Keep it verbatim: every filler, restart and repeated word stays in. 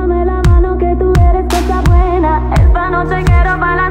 Tómame la mano que tú eres cosa buena. Esta noche quiero bailar.